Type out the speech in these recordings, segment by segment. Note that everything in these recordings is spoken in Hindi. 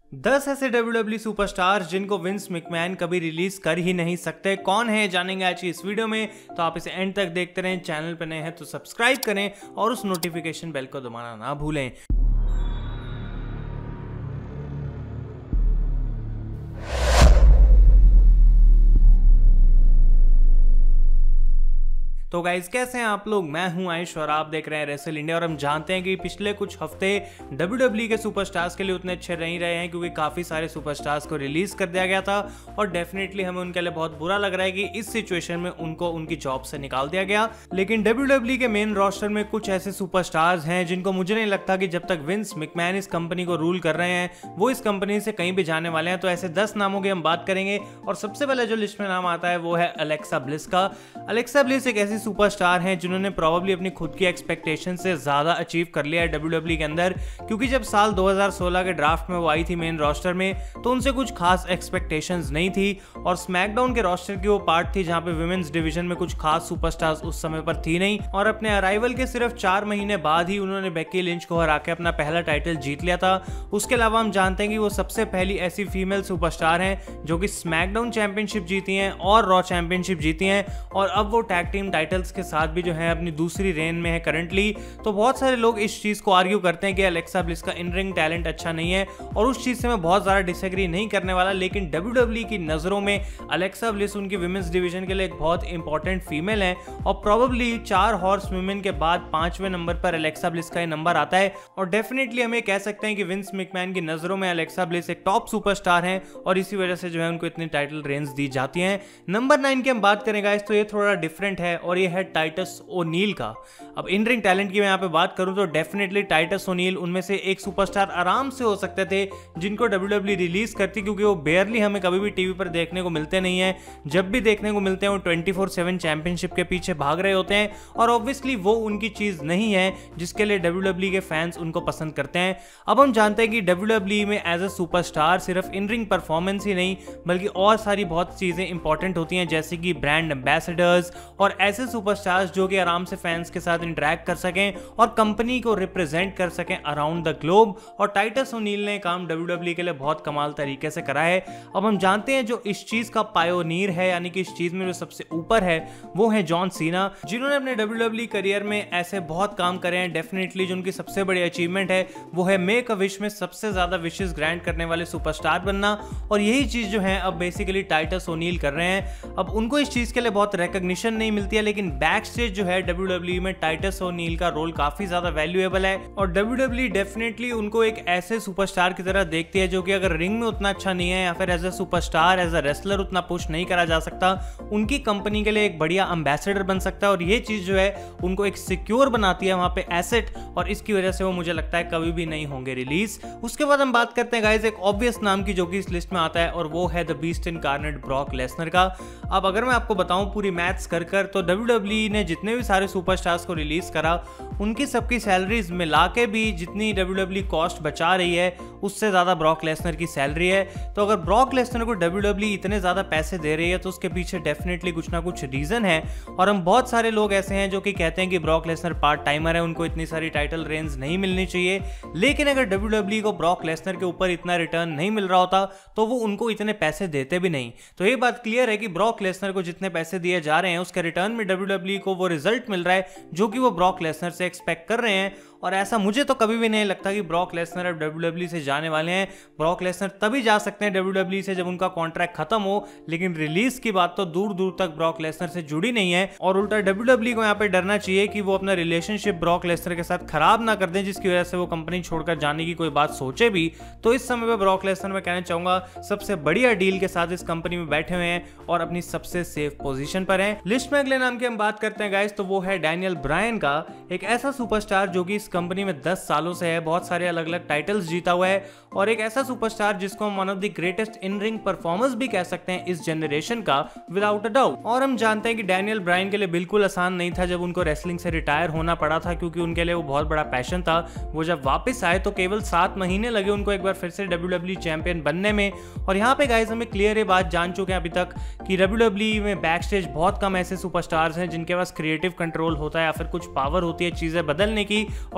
10 ऐसे WWE सुपरस्टार्स जिनको विंस मैकमैन कभी रिलीज कर ही नहीं सकते। कौन है जानेंगे आज की इस वीडियो में, तो आप इसे एंड तक देखते रहें। चैनल पर नए हैं तो सब्सक्राइब करें और उस नोटिफिकेशन बेल को दबाना ना भूलें। तो गाइज कैसे हैं आप लोग, मैं हूं आयुष और आप देख रहे हैं रेसल इंडिया। और हम जानते हैं कि पिछले कुछ हफ्ते WWE के सुपरस्टार्स के लिए उतने अच्छे नहीं रहे हैं क्योंकि काफ़ी सारे सुपरस्टार्स को रिलीज कर दिया गया था और डेफिनेटली हमें उनके लिए बहुत बुरा लग रहा है कि इस सिचुएशन में उनको उनकी जॉब से निकाल दिया गया। लेकिन WWE के मेन रोस्टर में कुछ ऐसे सुपरस्टार्स हैं जिनको मुझे नहीं लगता कि जब तक विंस मैकमैन इस कंपनी को रूल कर रहे हैं वो इस कंपनी से कहीं भी जाने वाले हैं। तो ऐसे 10 नामों की हम बात करेंगे और सबसे पहले जो लिस्ट में नाम आता है वो है अलेक्सा ब्लिस का। अलेक्सा ब्लिस एक ऐसी सुपरस्टार हैं जिन्होंने प्रोबेबली अपनी खुद की एक्सपेक्टेशन से ज्यादा अचीव कर लिया है WWE के अंदर, क्योंकि जब साल 2016 के ड्राफ्ट में वो आई थी मेन रोस्टर में तो उनसे कुछ खास एक्सपेक्टेशंस नहीं थी और स्मैकडाउन के रोस्टर की वो पार्ट थी जहां पे विमेंस डिवीजन में कुछ खास सुपरस्टार्स उस समय पर थी नहीं। और अपने अराइवल के सिर्फ 4 महीने बाद ही उन्होंने बेकी लिंच को हरा के अपना पहला टाइटल जीत लिया था। उसके अलावा हम जानते हैं कि वो सबसे पहली ऐसी फीमेल सुपरस्टार हैं जो कि स्मैकडाउन चैंपियनशिप जीती हैं और रॉ चैंपियनशिप जीती हैं और अब वो टैग टीम टाइटल्स के साथ भी जो है अपनी दूसरी रेन में है करंटली। तो बहुत सारे लोग इस चीज को आर्ग्यू करते हैं कि अलेक्सा ब्लिस का इन रिंग टैलेंट अच्छा नहीं है और उस चीज से मैं बहुत ज्यादा डिसएग्री नहीं करने वाला। लेकिन WWE की नजरों में अलेक्सा ब्लिस उनकी विमेंस डिवीजन के लिए एक बहुत इंपॉर्टेंट फीमेल है और प्रोबेबली 4 हॉर्स वुमेन के बाद 5वें नंबर पर अलेक्सा ब्लिस का नंबर आता है। और डेफिनेटली हमें कह सकते हैं कि विंस मैकमैन की नजरों में अलेक्सा ब्लिस एक टॉप सुपरस्टार है और इसी वजह से जो है उनको इतनी टाइटल रेंज दी जाती हैं। नंबर 9 की हम बात करेंगे तो ये थोड़ा डिफरेंट है और ये है टाइटस ओनील का। अब इन रिंग टैलेंट की मैं यहाँ पे बात करूं तो डेफिनेटली टाइटस ओनील उनमें से एक सुपरस्टार आराम से हो सकते थे जिनको WWE रिलीज करती, क्योंकि वो बेयरली हमें कभी भी टीवी पर देखने को मिलते नहीं है। जब भी देखने को मिलते हैं वो 24/7 चैंपियनशिप के पीछे भाग रहे होते हैं और ऑब्वियसली वो उनकी चीज नहीं है जिसके लिए WWE के फैंस उनको पसंद करते हैं। अब हम जानते हैं कि WWE में एज ए सुपरस्टार सिर्फ इन रिंग परफॉर्मेंस ही नहीं बल्कि और सारी बहुत चीजें इंपॉर्टेंट होती हैं, जैसे कि ब्रांड एम्बेसडर्स और ऐसे सुपरस्टार्स जो कि आराम से फैंस के साथ इंटरेक्ट कर सकें और कंपनी को रिप्रेजेंट कर सकें अराउंड द ग्लोब। और टाइटस ओनील ने काम WWE के लिए बहुत कमाल तरीके से करा है। अब हम जानते हैं जो इस चीज का पायोनियर है, यानी कि इस चीज में जो सबसे ऊपर है वो है जॉन सीना, जिन्होंने अपने WWE करियर में ऐसे बहुत काम करे हैं। डेफिनेटली जो उनकी सबसे बड़ी अचीवमेंट है वो है मेक अ विश में सबसे ज्यादा विशेस ग्रांट करने वाले सुपरस्टार बनना और यही चीज जो है अब बेसिकली टाइटस ओनील कर रहे हैं। अब उनको इस चीज के लिए बहुत रिकॉग्निशन नहीं मिलती है, लेकिन बैक स्टेज जो है WWE में टाइटस ओनील का रोल काफी ज्यादा वैल्यूएबल है और WWE डेफिनेटली उनको एक ऐसे सुपरस्टार की तरह देखती है जो कि अगर रिंग में उतना अच्छा नहीं है या फिर as a superstar as a wrestler उतना पुश नहीं करा जा सकता, उनकी कंपनी के लिए एक बढ़िया एम्बेसडर बन सकता है और ये चीज जो है उनको एक सिक्योर बनाती है वहां पे एसेट, और इसकी वजह से वो मुझे लगता है कभी भी नहीं होंगे रिलीज। उसके बाद हम बात करते हैं गाइस एक ऑब्वियस नाम की जो कि इस लिस्ट में आता है और वो है the beast incarnate Brock Lesnar का। अब अगर मैं आपको बताऊं पूरी मैथ्स कर तो WWE ने जितने भी सारे सुपरस्टार्स को रिलीज करा उनकी सबकी सैलरीज मिला के भी जितनी WWE कॉस्ट बचा रही है उससे ज्यादा ब्रॉक लेसनर की सैलरी है। तो अगर ब्रॉक लेसनर को WWE इतने ज्यादा पैसे दे रही है तो उसके पीछे डेफिनेटली कुछ ना कुछ रीजन है। और हम बहुत सारे लोग ऐसे हैं जो कि कहते हैं कि ब्रॉक लेसनर पार्ट टाइमर है, उनको इतनी सारी टाइटल रेंज नहीं मिलनी चाहिए। लेकिन अगर WWE को ब्रॉक लेसनर के ऊपर इतना रिटर्न नहीं मिल रहा होता तो वो उनको इतने पैसे देते भी नहीं। तो ये बात क्लियर है कि ब्रॉक लेसनर को जितने पैसे दिए जा रहे हैं उसके रिटर्न में WWE को वो रिजल्ट मिल रहा है जो कि वो ब्रॉक लेसनर से एक्सपेक्ट कर रहे हैं। और ऐसा मुझे तो कभी भी नहीं लगता कि ब्रॉक लेसनर अब WWE से जाने वाले हैं। ब्रॉक लेसनर तभी जा सकते हैं WWE से जब उनका कॉन्ट्रैक्ट खत्म हो, लेकिन रिलीज की बात तो दूर दूर तक ब्रॉक लेसनर से जुड़ी नहीं है। और उल्टा WWE को यहाँ पे डरना चाहिए कि वो अपना रिलेशनशिप ब्रॉक लेसनर के साथ खराब ना कर दें जिसकी वजह से वो कंपनी छोड़कर जाने की कोई बात सोचे भी। तो इस समय पर ब्रॉक लेसनर मैं कहना चाहूंगा सबसे बढ़िया डील के साथ इस कंपनी में बैठे हुए हैं और अपनी सबसे सेफ पोजीशन पर हैं। लिस्ट में अगले नाम की हम बात करते हैं गाइस तो वो है डैनियल ब्रायन का, एक ऐसा सुपरस्टार जो कि कंपनी में 10 सालों से है, बहुत सारे अलग अलग टाइटल्स जीता हुआ है और एक ऐसा सुपरस्टार जिसको हम one of the greatest in ring performers भी कह सकते हैं इस जनरेशन का विदाउट अ डाउट। और हम जानते हैं कि डैनियल ब्रायन के लिए बिल्कुल आसान नहीं था जब उनको रेसलिंग से रिटायर होना पड़ा था, क्योंकि उनके लिए वो बहुत बड़ा पैशन था। वो जब वापस आए तो केवल 7 महीने लगे उनको एक बार फिर से WWE चैंपियन बनने में। और यहाँ पे गाइस हमें क्लियर ये बात जान चुके हैं अभी तक कि WWE में बैक स्टेज बहुत कम ऐसे सुपरस्टार्स हैं जिनके पास क्रिएटिव कंट्रोल होता है या फिर कुछ पावर होती है चीजें बदलने की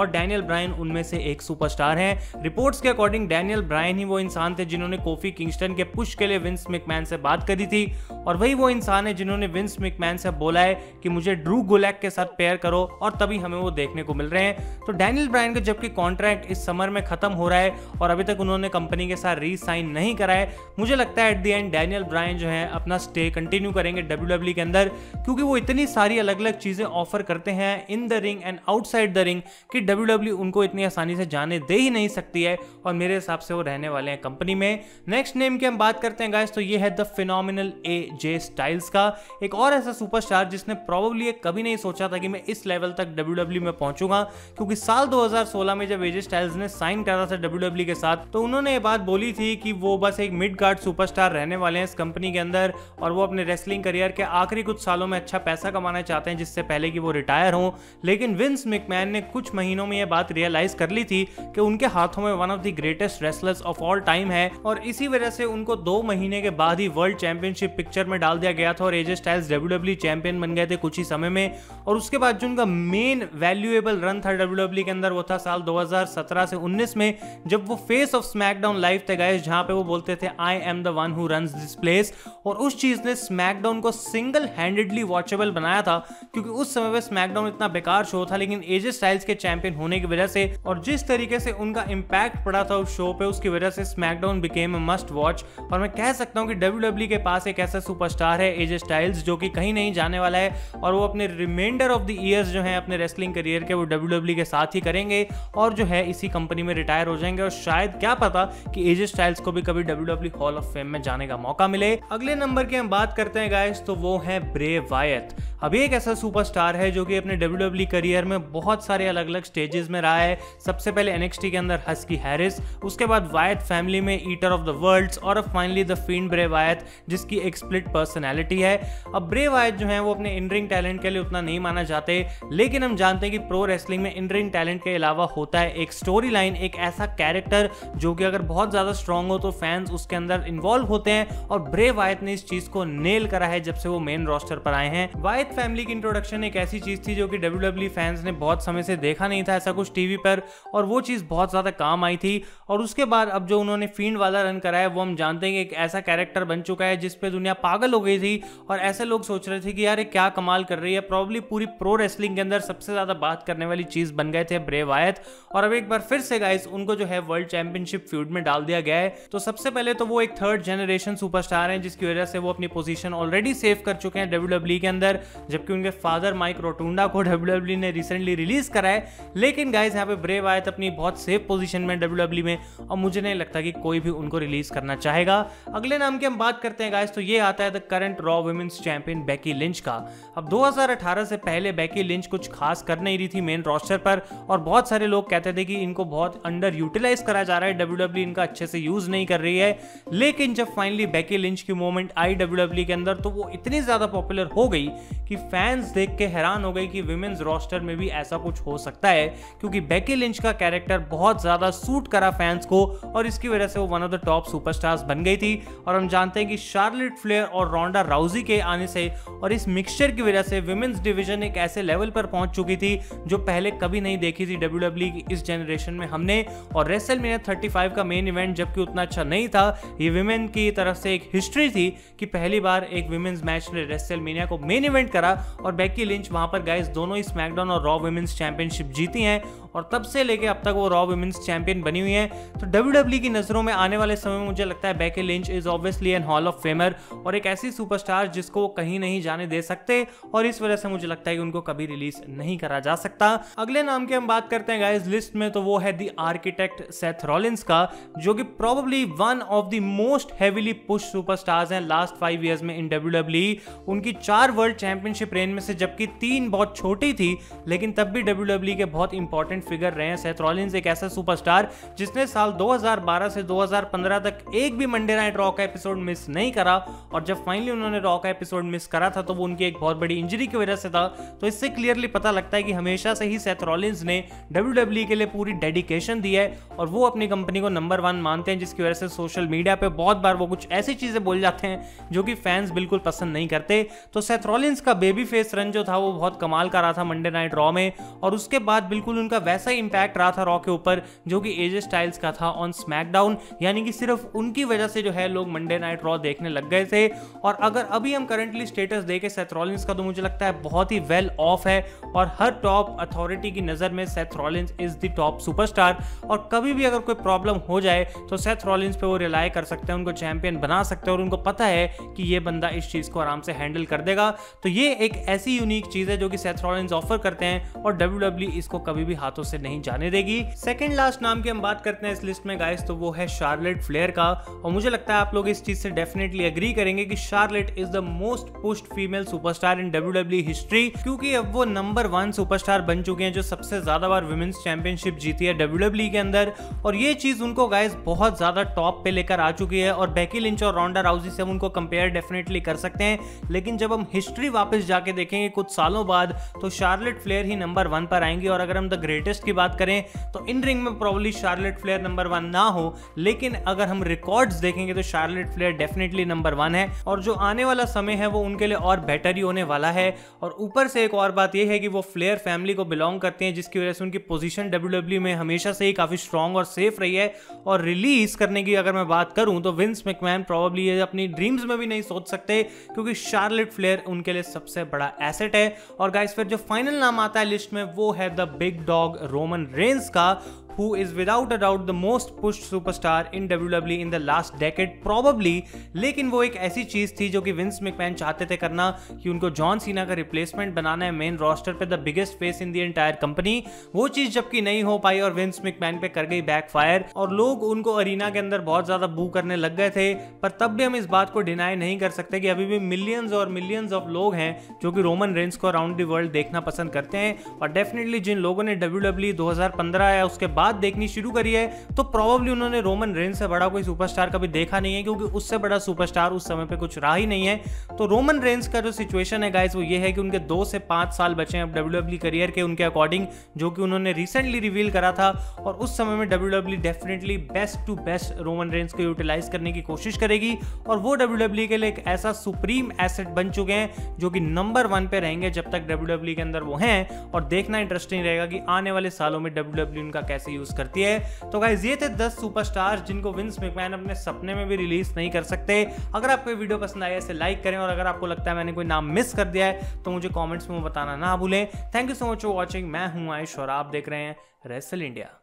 और डैनियल ब्रायन उनमें से एक सुपरस्टार हैं। रिपोर्ट्स के अकॉर्डिंग डैनियल ब्रायन ही वो इंसान थे जिन्होंने कोफी किंगस्टन के पुश के लिए विंस मैकमैन से बात करी थी, और वही वो इंसान है जिन्होंने विंस मैकमैन से बोला है कि मुझे ड्रू गुलैक के साथ पेयर करो, और तभी हमें वो देखने को मिल रहे हैं। तो डैनियल ब्रायन का जबकि कॉन्ट्रैक्ट इस समर में खत्म हो रहा है और अभी तक उन्होंने कंपनी के साथ री साइन नहीं करा है, मुझे लगता है at the end Daniel Bryan जो है अपना स्टे कंटिन्यू करेंगे WWE के अंदर, क्योंकि वो इतनी सारी अलग अलग चीजें ऑफर करते हैं in the ring and outside the ring कि WWE उनको इतनी आसानी से जाने दे ही नहीं सकती है, और मेरे हिसाब से वो रहने वाले हैं कंपनी में। नेक्स्ट नेम की हम बात करते हैं गाइस, तो ये है द फिनोमिनल AJ स्टाइल्स का, एक और ऐसा सुपरस्टार जिसने प्रोबेबली कभी नहीं सोचा था कि मैं इस लेवल तक WWE में पहुंचूंगा, क्योंकि साल 2016 में जब AJ स्टाइल्स ने साइन करा था WWE के साथ, तो उन्होंने ये बात बोली थी कि वो बस एक मिड कार्ड सुपरस्टार रहने वाले हैं इस कंपनी के अंदर, और वो अपने रेसलिंग करियर के आखिरी कुछ सालों में अच्छा पैसा कमाना चाहते हैं जिससे पहले कि वो रिटायर हों। लेकिन विंस मैकमैन ने कुछ महीनों में यह बात रियलाइज कर ली थी कि उनके हाथों में one of the greatest wrestlers of all time है, और इसी वजह से उनको 2 महीने के बाद ही वर्ल्ड चैंपियनशिप पिक्चर में डाल दिया गया था और AJ स्टाइल्स WWE चैंपियन बन गए थे कुछ ही समय में। और उसके बाद जो उनका मेन वैल्यूएबल रन था WWE के अंदर वो था साल 2017 से 19 में, जब वो फेस ऑफ स्मैकडाउन लाइव थे गाइस, जहां पे वो बोलते थे I am the one who runs this place, और उस चीज ने स्मैकडाउन को सिंगल हैंडेडली वॉचेबल बनाया था, क्योंकि उस समय पे स्मैकडाउन इतना बेकार शो था, लेकिन AJ स्टाइल्स के चैंपियन होने की वजह से और जिस तरीके से उनका इंपैक्ट पड़ा था उस शो पे, उसकी वजह से SmackDown became a must watch. और मैं कह सकता हूं कि WWE के पास एक ऐसा सुपरस्टार है AJ स्टाइल्स जो कि कहीं नहीं जाने वाला है, और वो अपने रिमाइंडर ऑफ द ईयर्स जो है अपने रेसलिंग करियर के वो WWE के साथ ही करेंगे, और जो है इसी कंपनी में रिटायर हो जाएंगे, और शायद क्या पता कि AJ स्टाइल्स को भी कभी WWE हॉल ऑफ फेम में जाने का मौका मिले। अगले नंबर की हम बात करते हैं गाइस, तो वो है ब्रे वायत। अभी एक ऐसा सुपरस्टार है जो कि अपने WWE करियर में बहुत सारे अलग अलग स्टेजेस में रहा है। सबसे पहले NXT के अंदर हस्की हैरिस, उसके बाद वायत फैमिली में ईटर ऑफ द वर्ल्ड्स, और अब फाइनली द फील्ड ब्रे वायत जिसकी एक स्प्लिट पर्सनैलिटी है। अब ब्रे वायत जो है वो अपने इन रिंग टैलेंट के लिए उतना नहीं माना जाते, लेकिन हम जानते हैं कि प्रो रेसलिंग में इन रिंग टैलेंट के अलावा होता है एक स्टोरी लाइन, एक ऐसा कैरेक्टर जो कि अगर बहुत ज्यादा स्ट्रॉन्ग हो तो फैंस उसके अंदर इन्वॉल्व होते हैं, और ब्रे वायत ने इस चीज को नेल करा है जब से वो मेन रोस्टर पर आए हैं। वायत फैमिली की इंट्रोडक्शन एक ऐसी चीज थी जो कि WWE फैंस ने बहुत समय से देखा नहीं था ऐसा कुछ टीवी पर, और वो चीज बहुत ज्यादा काम आई थी। और उसके बाद अब जो उन्होंने फील्ड वाला रन कराया वो हम जानते हैं कि एक ऐसा कैरेक्टर बन चुका है जिसपे दुनिया पागल हो गई थी, और ऐसे लोग सोच रहे थे कि यार ये क्या कमाल कर रही है। प्रॉब्ली पूरी प्रो रेसलिंग के अंदर सबसे ज्यादा बात करने वाली चीज बन गए थे ब्रे वायत, और अब एक बार फिर से गाइस उनको जो है वर्ल्ड चैंपियनशिप फ्यूड में डाल दिया गया है। तो सबसे पहले तो वो एक 3rd जनरेशन सुपरस्टार हैं, जिसकी वजह से वो अपनी पोजीशन ऑलरेडी सेव कर चुके हैं WWE के अंदर, जबकि उनके फादर माइक रोटुंडा को WWE ने रिसेंटली रिलीज करा है। लेकिन गाइस यहाँ पे ब्रे वायत अपनी बहुत सेफ पोजीशन में WWE में, और मुझे नहीं लगता कि कोई भी उनको रिलीज करना चाहेगा। अगले नाम की हम बात करते हैं गाइस, तो ये आता है the current Raw women's champion Becky Lynch का। अब 2018 से पहले बेकी लिंच कुछ खास कर नहीं रही थी मेन रोस्टर पर, और बहुत सारे लोग कहते थे कि इनको बहुत अंडर यूटिलाइज करा जा रहा है, WWE इनका अच्छे से यूज नहीं कर रही है। लेकिन जब फाइनली बेकी लिंच की मूवमेंट आई WWE के अंदर, तो वो इतनी ज्यादा पॉपुलर हो गई कि फैंस देख के हैरान हो गए कि विमेन्स रोस्टर में भी ऐसा कुछ हो सकता है, क्योंकि बेकी लिंच का कैरेक्टर बहुत ज्यादा सूट करा फैंस को, और इसकी वजह से वो one of the top superstars बन गई थी। और हम जानते हैं कि शार्लेट फ्लेयर और रोंडा राउजी के आने से और इस मिक्सचर की वजह से विमेन्स डिवीजन एक ऐसे लेवल पर पहुंच चुकी थी जो पहले कभी नहीं देखी थी WWE की इस जनरेशन में हमने। और रेसलमेनिया 35 का मेन इवेंट जबकि उतना अच्छा नहीं था, ये विमेन की तरफ से एक हिस्ट्री थी कि पहली बार एक विमेन्स मैच ने रेसलमेनिया को मेन इवेंट करा, और बेकी लिंच वहां पर गाइस दोनों ही स्मैकडाउन और रॉ वुमेन्स चैंपियनशिप जीती हैं, और तब से लेके अब तक वो रॉ वुमेन्स चैंपियन बनी हुई हैं। तो WWE की नजरों में आने वाले समय में मुझे लगता है Becky Lynch is obviously an hall of famer, और एक ऐसी सुपरस्टार जिसको वो कहीं नहीं जाने दे सकते, और इस वजह से मुझे लगता है कि उनको कभी रिलीज नहीं करा जा सकता। अगले नाम की हम बात करते हैं गाइस लिस्ट में, तो वो है द आर्किटेक्ट सेथ रॉलिंस का, जो कि probably one of the most heavily push superstars हैं लास्ट 5 इयर्स में इन WWE। उनकी 4 वर्ल्ड चैंपियनशिप रेन में से जबकि 3 बहुत छोटी थी, लेकिन तब भी WWE के बहुत इंपॉर्टेंट फिगर रहे हैं। सेथ रॉलिंस एक ऐसा सुपरस्टार जिसने साल 2012 से 2015 तक एक भी मंडे नाइट रॉ का एपिसोड मिस नहीं करा, और जब फाइनली उन्होंने रॉ का एपिसोड मिस करा था तो वो उनकी एक बहुत बड़ी इंजरी की वजह से था। तो इससे क्लियरली पता लगता है कि हमेशा से ही सेथ रॉलिंस ने WWE के लिए पूरी डेडिकेशन दी है, और वो अपनी कंपनी को नंबर 1 मानते हैं, जिसकी वजह से सोशल मीडिया पे बहुत बार वो कुछ ऐसी चीजें बोल जाते हैं जो कि फैंस बिल्कुल पसंद नहीं करते। तो सेथ रॉलिंस का बेबी फेस रन जो था वो बहुत कमाल का रहा था मंडे नाइट रॉ में, और उसके बाद बिल्कुल उनका वैसा ही इंपैक्ट रहा था रॉ के ऊपर जो कि एजे स्टाइल्स का था ऑन स्मैकडाउन, यानी कि सिर्फ उनकी वजह से जो है लोग मंडे नाइट रॉ देखने लग गए थे। और अगर अभी हम करंटली स्टेटस देखें सेथ रॉलिंस का, तो मुझे लगता है बहुत ही वेल ऑफ है और हर टॉप अथॉरिटी की नज़र में Seth Rollins is the top superstar. और कभी भी अगर कोई प्रॉब्लम हो जाए तो सेथ रॉलिंस पे वो रिलाई कर सकते हैं, उनको चैंपियन बना सकते हैं और उनको पता है कि ये बंदा इस चीज़ को आराम से हैंडल कर देगा। तो ये एक ऐसी यूनिक चीज़ है जो कि सेथ रॉलिंस ऑफर करते हैं और WWE इसको कभी भी हाथों से नहीं जाने देगी। सेकंड लास्ट नाम की हम बात करते हैं इस लिस्ट में गाइस, तो वो है शार्लेट फ्लेयर का। और मुझे लगता है आप लोग इस चीज से डेफिनेटली एग्री करेंगे कि Charlotte is the most pushed female superstar in WWE history, क्योंकि अब वो नंबर 1 सुपरस्टार बन चुके हैं जो सबसे ज्यादा बार विमेंस चैंपियनशिप जीती है WWE के अंदर। और ये चीज उनको गाइस बहुत ज्यादा टॉप पे लेकर आ चुकी है। और बेकी लिंच और रोंडा राउजी से हम उनको कंपेयर डेफिनेटली कर सकते हैं, लेकिन जब हम हिस्ट्री वापस जाके देखेंगे कुछ सालों बाद तो शार्लेट फ्लेयर ही नंबर 1 पर आएंगी। और अगर हम द ग्रेटेस्ट की बात करें तो इन रिंग में प्रोबब्ली शार्लेट फ्लेयर नंबर 1 ना हो, लेकिन अगर हम रिकॉर्ड्स देखेंगे तो शार्लेट फ्लेयर डेफिनेटली नंबर 1 है। और जो आने वाला समय है वो उनके लिए और बेटर ही होने वाला है। और ऊपर से एक और बात यह है कि वो फ्लेयर फैमिली को बिलोंग करते हैं, जिसकी वजह से उनकी पोजीशन WWE में हमेशा से ही काफी स्ट्रांग और सेफ रही है। और रिलीज करने की अगर मैं बात करूं तो विंस मैकमैन प्रोबब्ली ये अपनी ड्रीम्स में भी नहीं सोच सकते, क्योंकि शार्लेट फ्लेयर उनके लिए सबसे बड़ा एसेट है। और गाइस फिर जो फाइनल नाम आता है लिस्ट में वो है the big dog Roman Reigns का, who is without a doubt the most pushed superstar in WWE in the last decade probably। लेकिन वो एक ऐसी चीज थी जो कि विंस मैकमैन चाहते थे करना कि उनको जॉन सीना का रिप्लेसमेंट बनाना है मेन रोस्टर पे, the biggest face in the entire company. वो चीज जबकि नहीं हो पाई और विंस मैकमैन पे कर गई बैकफायर और लोग उनको अरीना के अंदर बहुत ज्यादा बू करने लग गए थे। पर तब भी हम इस बात को डिनाई नहीं कर सकते कि अभी भी मिलियंस और मिलियंस ऑफ लोग हैं जो कि रोमन रेंस को अराउंड द वर्ल्ड देखना पसंद करते हैं। और डेफिनेटली जिन लोगों ने WWE 2015 या उसके बाद देखनी शुरू करी है तो प्रोबेबली उन्होंने रोमन रेंस से बड़ा कोई सुपरस्टार कभी देखा नहीं है, क्योंकि उससे बड़ा सुपरस्टार उस समय पे कुछ रहा ही नहीं है। तो रोमन रेंस का जो सिचुएशन है गाइस वो ये है कि उनके 2 से 5 साल बचे हैं अब WWE करियर के उनके अकॉर्डिंग, जो कि उन्होंने रिसेंटली रिवील करा था। और उस समय में WWE definitely best to best Roman Reigns को यूटिलाइज करने की कोशिश करेगी और वो WWE के लिए एक ऐसा सुप्रीम एसेट बन चुके हैं जो कि नंबर 1 पे रहेंगे जब तक WWE के अंदर वो हैं। और देखना इंटरेस्टिंग रहेगा कि आने वाले सालों में WWE उनका कैसे यूज करती है। तो गाइस ये थे 10 सुपरस्टार्स जिनको विंस मैकमैन अपने सपने में भी रिलीज नहीं कर सकते। अगर आपको वीडियो पसंद आया इसे लाइक करें और अगर आपको लगता है मैंने कोई नाम मिस कर दिया है तो मुझे कमेंट्स में बताना ना भूलें। Thank you so much for watching. मैं हूं आयुष और आप देख रहे हैं रेसल इंडिया।